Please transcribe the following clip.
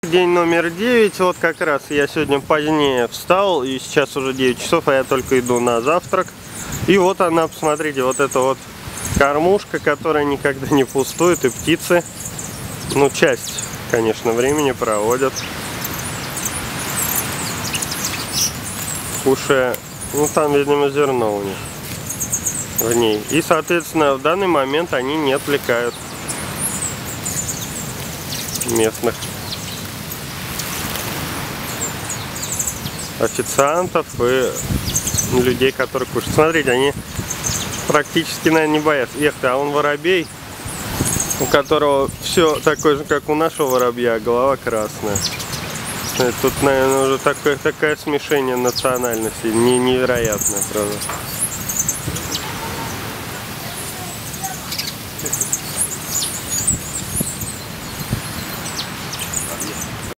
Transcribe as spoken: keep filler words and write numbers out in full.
День номер девять. Вот как раз я сегодня позднее встал, и сейчас уже девять часов, а я только иду на завтрак. И вот она, посмотрите, вот эта вот кормушка, которая никогда не пустует, и птицы, ну, часть, конечно, времени проводят, кушая, ну, там, видимо, зерно у них в ней. И, соответственно, в данный момент они не отвлекают местных официантов и людей, которые кушают. Смотрите, они практически, наверное, не боятся. Эх ты, а он воробей, у которого все такое же, как у нашего воробья, а голова красная. Тут, наверное, уже такое, такое смешение национальностей, не, невероятное, правда.